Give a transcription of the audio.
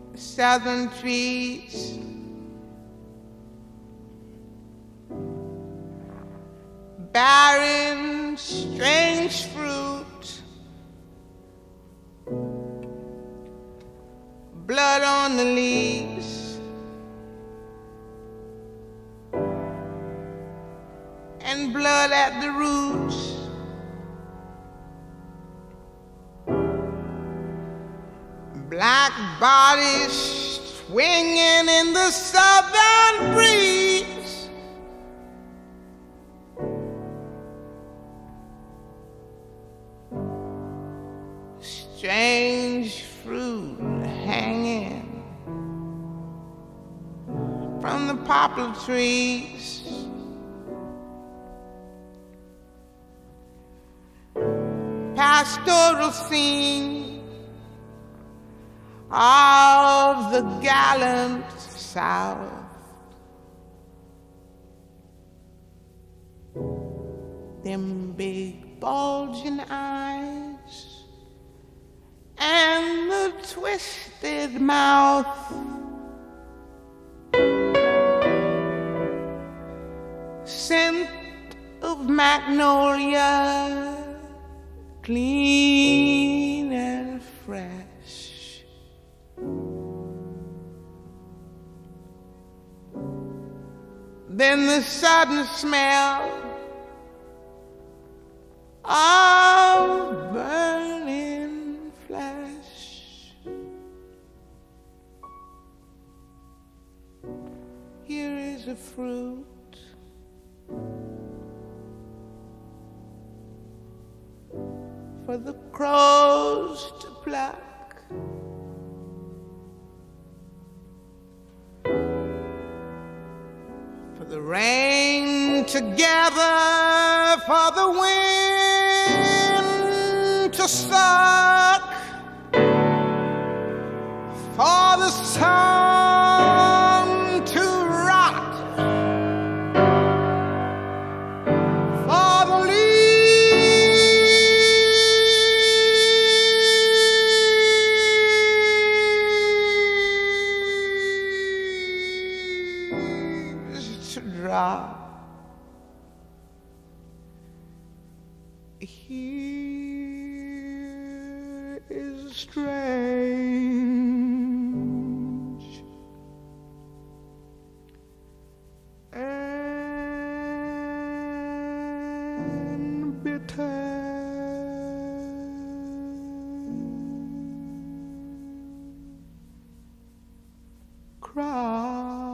southern trees, bearing strange fruit, blood on the leaves, and blood at the roots. Black bodies swinging in the southern breeze. Strange fruit hanging from the poplar trees. Pastoral scene of the gallant South. Them big bulging eyes and the twisted mouth. Scent of magnolia, clean and fresh. Then the sudden smell of burning flesh. Here is a fruit for the crows to pluck. For the rain to gather, for the wind to suck, for the sun to rot, for the leaves to drop. Here is strange and bitter cry.